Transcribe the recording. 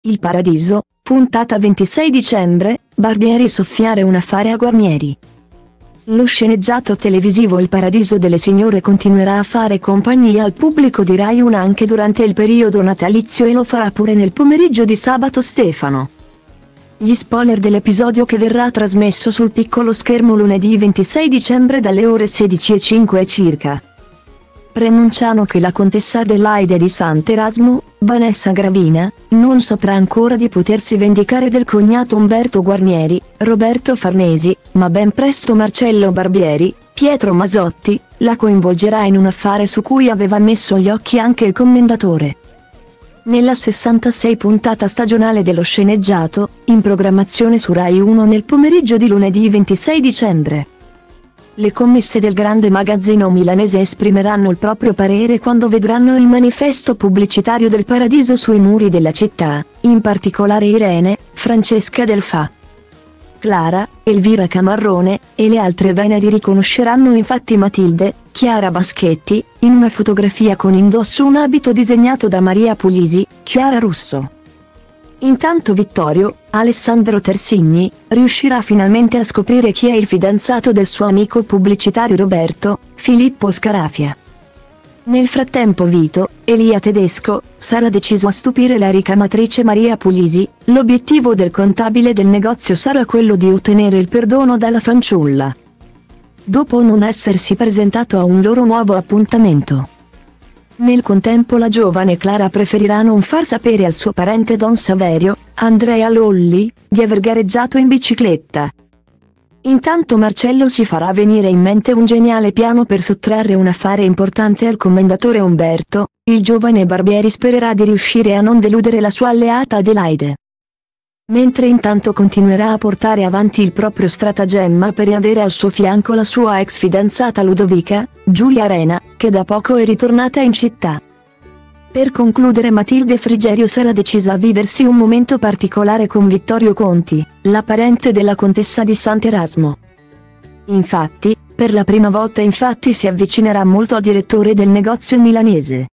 Il Paradiso, puntata 26 dicembre, Barbieri soffiare un affare a Guarnieri. Lo sceneggiato televisivo Il Paradiso delle Signore continuerà a fare compagnia al pubblico di Rai 1 anche durante il periodo natalizio e lo farà pure nel pomeriggio di Sabato Stefano. Gli spoiler dell'episodio, che verrà trasmesso sul piccolo schermo lunedì 26 dicembre dalle ore 16:05 circa, preannunciano che la contessa Adelaide di Sant'Erasmo, Vanessa Gravina, non saprà ancora di potersi vendicare del cognato Umberto Guarnieri, Roberto Farnesi, ma ben presto Marcello Barbieri, Pietro Masotti, la coinvolgerà in un affare su cui aveva messo gli occhi anche il commendatore. Nella 66 puntata stagionale dello sceneggiato, in programmazione su Rai 1 nel pomeriggio di lunedì 26 dicembre. Le commesse del grande magazzino milanese esprimeranno il proprio parere quando vedranno il manifesto pubblicitario del Paradiso sui muri della città, in particolare Irene, Francesca Delfà, Clara, Elvira Camarrone, e le altre Veneri riconosceranno infatti Matilde, Chiara Baschetti, in una fotografia con indosso un abito disegnato da Maria Pulisi, Chiara Russo. Intanto Vittorio, Alessandro Tersigni, riuscirà finalmente a scoprire chi è il fidanzato del suo amico pubblicitario Roberto, Filippo Scarafia. Nel frattempo Vito, Elia Tedesco, sarà deciso a stupire la ricamatrice Maria Pulisi. L'obiettivo del contabile del negozio sarà quello di ottenere il perdono dalla fanciulla, dopo non essersi presentato a un loro nuovo appuntamento. Nel contempo la giovane Clara preferirà non far sapere al suo parente Don Saverio, Andrea Lolli, di aver gareggiato in bicicletta. Intanto Marcello si farà venire in mente un geniale piano per sottrarre un affare importante al commendatore Umberto. Il giovane Barbieri spererà di riuscire a non deludere la sua alleata Adelaide, mentre intanto continuerà a portare avanti il proprio stratagemma per avere al suo fianco la sua ex fidanzata Ludovica, Giulia Arena, che da poco è ritornata in città. Per concludere, Matilde Frigerio sarà decisa a viversi un momento particolare con Vittorio Conti, la parente della contessa di Sant'Erasmo. Infatti, per la prima volta si avvicinerà molto al direttore del negozio milanese.